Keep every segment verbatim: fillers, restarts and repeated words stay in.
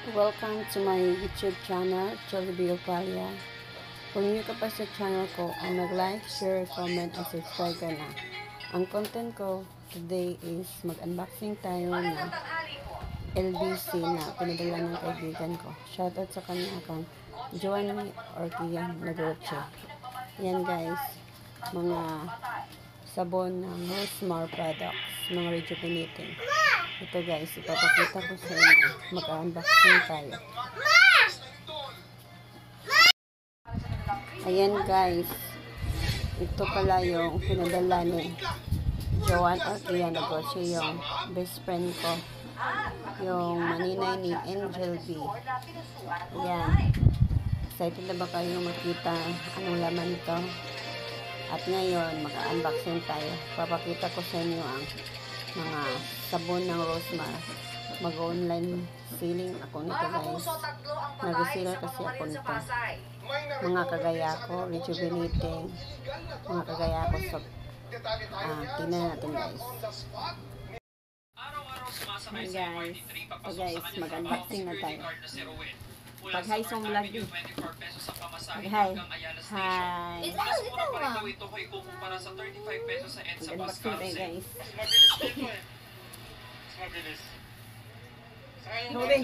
Welcome to my YouTube channel, Jollibee Opalia. Kung new ka pa sa channel ko, ang mag-like, share, comment, at subscribe ka na. Ang content ko today is mag-unboxing tayo ng L B C na pinadala ng kaibigan ko. Shoutout sa kanya akong Joanny Orquia Negoche. Yan guys, mga sabon ng Rosemar products, mga rejuvenating. Ito guys, ipapakita ko sa inyo. Mag-unboxing tayo. Ayan guys, ito pala yung pinadala ni Joanny Orquia Negoche, yung best friend ko, yung maninay ni Angel B. Ayan, excited na ba kayo makita anong laman ito? At ngayon, mag-unboxing tayo. Papakita ko sa inyo ang mga sabon ng Rosemar. Mag-online selling ako nito guys. Nag-sale kasi ako nito. Mga kagaya ko, rejuvenating. Mga kagaya ko sa ah, tingnan natin guys. Hey guys, so guys, mag-unboxing na tayo. Pag-hi sa vlog din. Pag-hi. Hi. Mag-unboxing tayo guys. Hobi.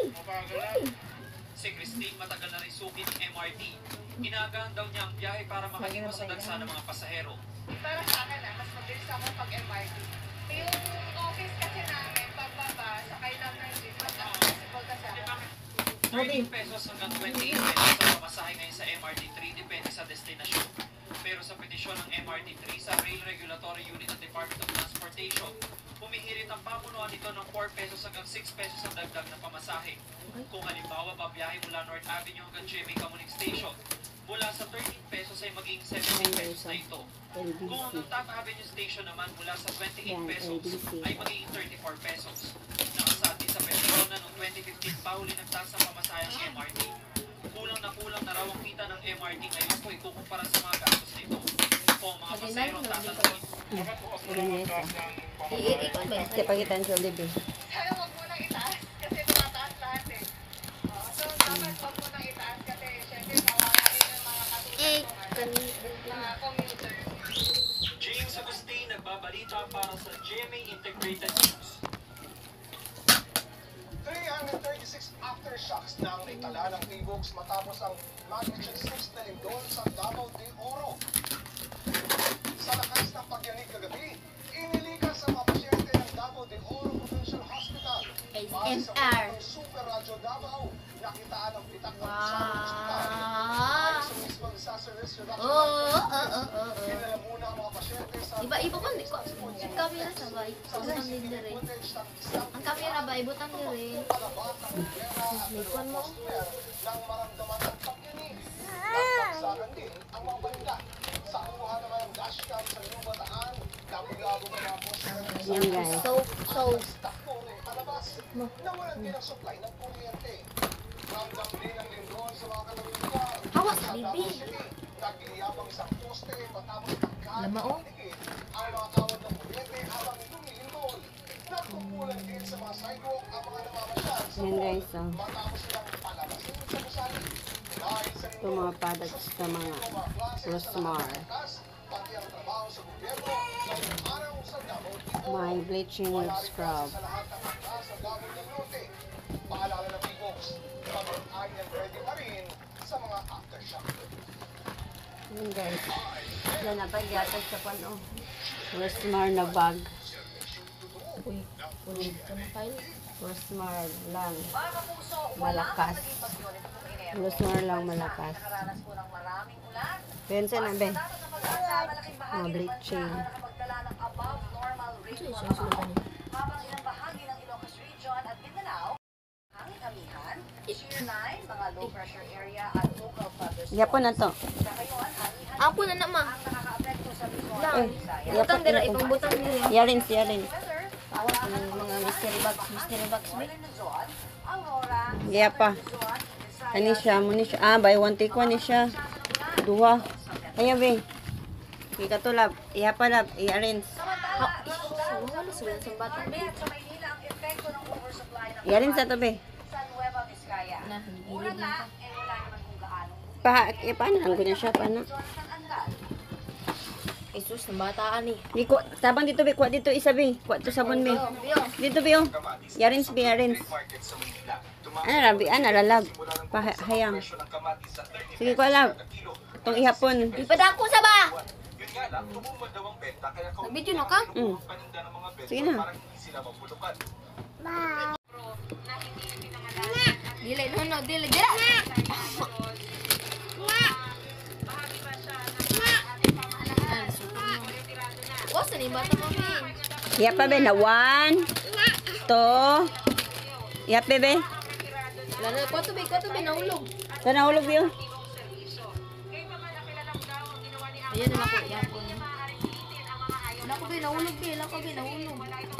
Si Christine matagal na rin suki ng M R T. Inaagahan daw niya ang biyahe para makalimutan sa dagsa ng mga pasahero. Para sa akin ah, mas mabilis ako pag M R T. Yung office kasi namin, pagbaba, sakay lang ng jeep, mas accessible kasi ako. thirteen pesos hanggang twenty-eight pesos sa pamasahe ngayon sa M R T three, depende sa destinasyon. Pero sa petisyon ng M R T three sa Rail Regulatory Unit ng Department of Transportation, humihirit ang pamunuan nito ng four pesos hanggang six pesos ang dagdag na pamasahe. Kung halimbawa, babiyahe mula North Avenue hanggang G M A Kamuning Station, mula sa thirteen pesos ay magiging seventeen pesos na ito. Kung ang Top Avenue Station naman mula sa twenty-eight pesos ay magiging thirty-four pesos. Nakasati sa petisyon na noong twenty fifteen pa huli nagtaas ang pamasahe ang M R T. Kulang na kulang na raw ang kita ng M R T ngayon kung ikukumpara sa mga gastos nito. Kung mga pasahero ang tatanungin. Ayan guys. I-ikot ba? Ipakitan sa Jollibee. Kaya huwag mo nang itaas kasi tumataas lahat eh. Oh, so, dapat huwag mo nang itaas kasi syempre kawawa rin yung mga Eh, katulad kami. ng mga commuter. James Agustin nagbabalita para sa G M A Integrated News. three hundred thirty-six aftershocks na ang naitala ng P-Box matapos ang magnitude six na lindol sa Davao de Oro. Sa lakas ng pagyanig kagabi, inilikas sa mga pasyente ng Davao de Oro Provincial Hospital. S Base M sa R. ng Super Radio Davao, nakitaan ang pitak ng Wow. sa hospital. Ayon sa mismong disaster risk reduction Oo, Center, oo, oo, oo. dinala muna ang mga pasyente sa Iba-iba ko, ko. Ang camera sa bay. Ibutang din dire. Ang camera ba, ibutang dire. Likon mo. nang maramdaman ang pagkinig. Nagpagsakan din ang mga banda. Sa kuha naman ang dashcam sa New Bataan, labog-labog ang mga poster. Yan guys. So, so. Takbo rin palabas. Nawalan din ang supply ng kuryente. Ramdam din ang lindol sa mga katalugan. Hawa sa bibi. Nagiyabang isang poste matapos pagkaan Lamao. ang mga kawad ng kuryente habang lumilindol. Nagkukulan din sa mga sidewalk ang mga namamasyal sa Yan mall guys, oh. matapos silang palabasin sa gusali. Dahil sa Ito mga products sa mga Rosemar. pati ang trabaho sa gobyerno ngayong araw sa Davao de Oro. My bleaching with scrub. Sa lahat ng handa sa Davao del Norte. Paalala ng P-Box, mag-on and ready pa rin sa mga aftershock. Yan guys. Yan na ba yata sa pano? Rosemar na bag. Uy, ulit ko na file. Rosemar lang. Mga kapuso, Malakas. naging bagyo nito pong Enero. Rosemar lang malakas. Nakaranas po ng maraming ulan. Pensa na be. Dapat sa pag-asa, malaking bahagi Mga ng bleaching. bansa ang nakapagdala ng above normal Ito rainfall yung susunod amount. niya. Habang ilang bahagi ng Ilocos Region at Mindanao, hangin amihan, shear line, mga low pressure area at local flood Yapon na to. Sa ngayon, amihan Ako na naman. ang nakaka-apekto sa Luzon, Lang. Visayas. Ibutang dire, ibang butang dire. Yarins, yarins. Weather, Ang mga mystery box, mystery box ba? Northern Luzon, Aurora, Gaya pa. Luzon, Visayas, Ani siya, muni siya. Ah, buy one take one ni siya. Duha. Ayan be. Ikatulab. Iya pa lab. I-arrange. Ha, wala sila sa bata. Sa Maynila, ang epekto ng oversupply ng I-arrange sa to be. Sa Nueva Gilid lang ka. Eh, wala naman kung gaano. Pa, eh, paano lang ko na siya, paano? Jesus, ng bataan eh. Di ko, tabang dito, be, kuha dito, isa, be. Kuha to sabon, be. Biyo, biyo. Dito, be, oh. Yarins, be, yarins. Ano, rabi, ano, lalag. Pahayang. Sige, kuha lang. Itong ihapon. Ipadako sa ba? Nag-video na ka? Mm. Sige na. Dili, no, no, dili, dila. Wasa ni bata mo, be. Iya pa, be, na one, two. Iya pa, be. Lalo, kwato, be, kwato, be, nahulog. Sana hulog, be, oh. Ayan na ako, yan ko. Wala ko, be, nahulog, be. Wala ko, be, nahulog.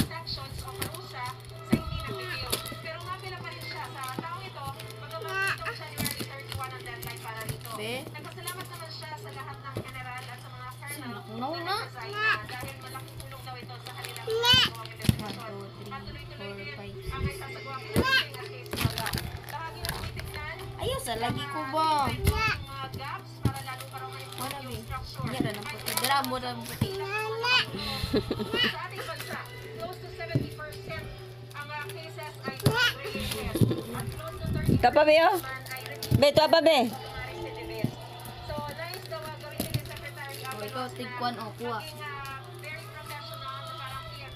Be? Nagpasalamat naman siya sa lahat ng general at sa mga colonel No, na. dahil malaking tulong daw ito sa kanilang mga one, two, three, four, five, ang six. may sasagawa ko ng case baga. Bahagi na tinitignan Ayaw, sa lagi ko ba? ang mga gaps para lalo pa raw ngayong Wala, be. structure. Yan na lang puti. Dara mo na puti. Sa ating bansa, close to seventy percent ang uh, cases ay repeated. At close to thirty Ika pa, be, oh. percent ay repeated Be, ito pa, be. recidivism. So, nais daw uh, gawin ni Secretary O, Avalos ikaw, tig kwan o, kuha. maging, uh, very professional na parang here.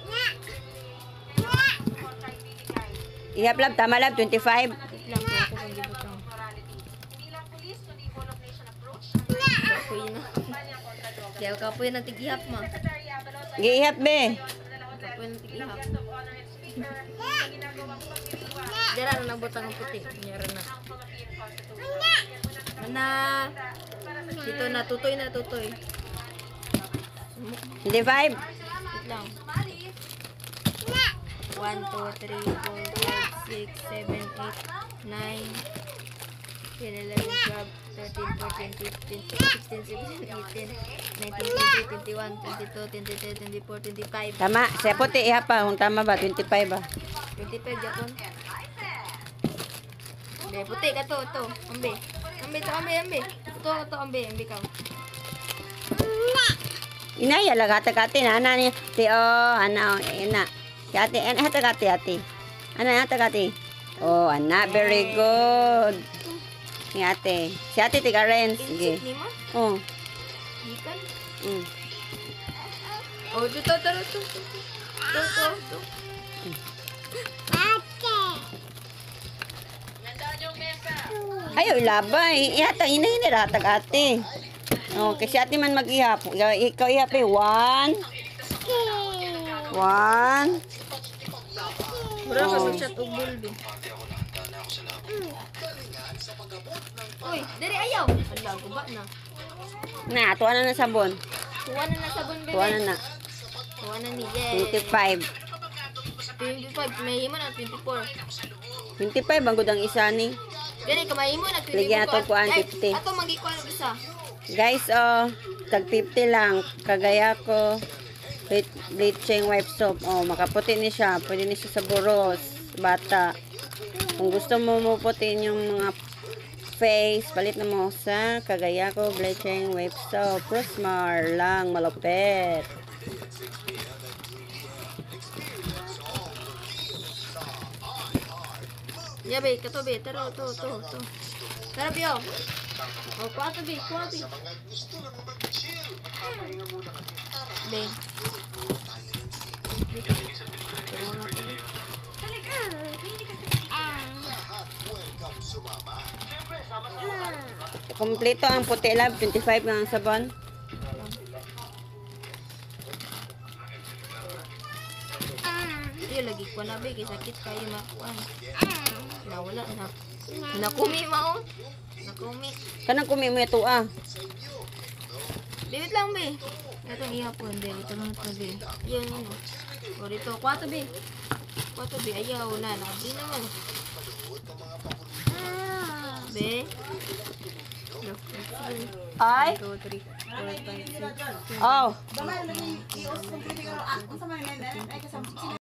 Ihap lab, tama lab, twenty-five. Tig lang ko ako pang gibutang. Morality. Hindi lang police, kundi whole of nation approach. Kapoy na. Kampanya kontra droga. Kaya kapoy na tigihap ma. Secretary Avalos ay Gihap, be. Kapoy na tigihap. guest of honor and speaker sa ginagawang pagdiriwang Dara na nagbutang ang puti. Nyara na. ng Philippine Constitution. Mana. Dito na, tutoy na, tutoy. twenty-five. Wait lang. one, two, three, four, five, six, seven, eight, nine, ten, eleven, twelve, thirteen, fourteen, fifteen, sixteen, seventeen, eighteen, nineteen, twenty, twenty-one, twenty-two, twenty-three, twenty-four, twenty-five. Tama, sa puti, ihap pa. Kung tama ba, twenty-five ba? twenty-five, Japon. Ambe, puti ka to, to. Ambe. Ambe, to, ambe, ambe. Ito, ito, ambe, ambe ka. Inaya lang hatag-ate na ana ni ti oh ana oh, ina. Si ate ana hatag-ate ate. Ana hatag-ate. Oh, ana very good. Ni ate. Si ate tiga ren sige. Insik ni mo? Oh. Ikan? Mm. Oh, ito, ito, ito, ito. Ito, ito, ito. Ayo ilabay. Ihata ina ina hatag-ate. Oh, kasi ate man mag-ihap. Ikaw, ikaw ihap eh. One. One. Mura ka sa chat ug bulbi. Uy, diri ayaw. Ala, guba na. Na, tuwa na na sabon. Tuwa na na sabon, bebe. Tuwa na na. Tuwa na ni, yay. twenty-five. twenty-five, may himo na twenty-four. twenty-five ang gudang isa ni. Gani, kamay mo na twenty-four. Ligyan nato po ang Ay, fifty. ato magikuan og isa. Guys, oh, tag fifty lang. Kagaya ko. Ble- Bleaching wipe soap. Oh, makaputi ni siya. Pwede ni siya sa buros. Bata. Kung gusto mo maputin yung mga face, palit na mo sa Kagaya ko bleaching wipe soap. Prosmar lang. Malupit. Yabe, kato be, taro, to, to, to. Tara, biyo. O, kuha to be, kuha be. Be. Kompleto ang puti lab. twenty-five ng sabon. Iyo, lagi ko na be, kay sakit kayo makuan. Nawala na. Nakumi mao. Nakumi. Kanang kumi mo ito ah. Bibit lang be. Itong ihapon be, ito lang ito be. Yan, yan. O dito, kwato be. Kwato be, ayaw na. Nabi naman. Be. Look, Ay. one, two, three, four, five, six, seven, Oh. eight, nine, ten, eleven, twelve, thirteen, fourteen,